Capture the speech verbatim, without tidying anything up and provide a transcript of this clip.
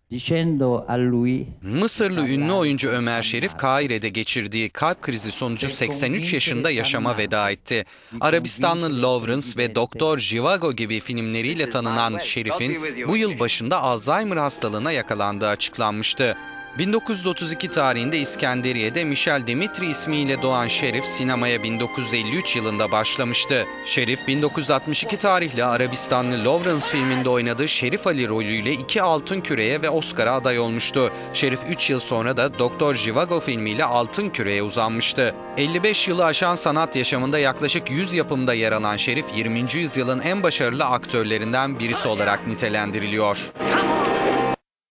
dicendo a lui Mısırlı ünlü oyuncu Ömer Şerif, Kahire'de geçirdiği kalp krizi sonucu seksen üç yaşında yaşama veda etti. Arabistanlı Lawrence ve Doktor Jivago gibi filmleriyle tanınan Şerif'in bu yıl başında Alzheimer hastalığına yakalandığı açıklanmıştı. bin dokuz yüz otuz iki tarihinde İskenderiye'de Michel Dimitri ismiyle doğan Şerif, sinemaya bin dokuz yüz elli üç yılında başlamıştı. Şerif, bin dokuz yüz altmış iki tarihli Arabistanlı Lawrence filminde oynadığı Şerif Ali rolüyle iki Altın Küre'ye ve Oscar'a aday olmuştu. Şerif üç yıl sonra da Doktor Jivago filmiyle Altın Küre'ye uzanmıştı. elli beş yılı aşan sanat yaşamında yaklaşık yüz yapımda yer alan Şerif, yirminci yüzyılın en başarılı aktörlerinden birisi olarak nitelendiriliyor.